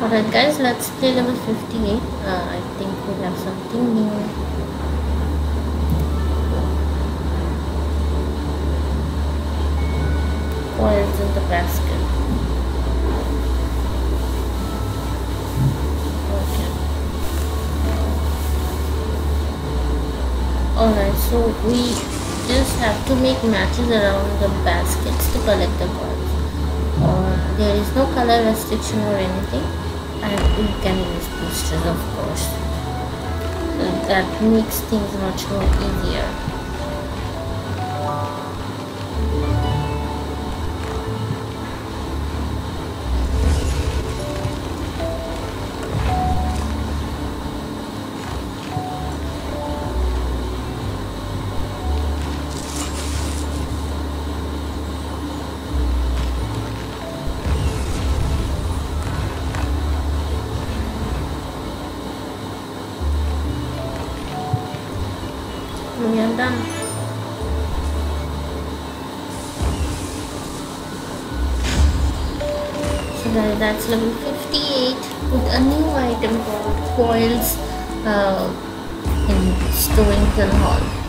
Alright guys, let's play level 58. I think we have something new. Coils in the basket. Okay. Alright, so we just have to make matches around the baskets to collect the coins. There is no color restriction or anything, and we can use boosters, of course. So that makes things much more easier. We are done. So guys, that's level 58 with a new item called coils in Stonington Hall.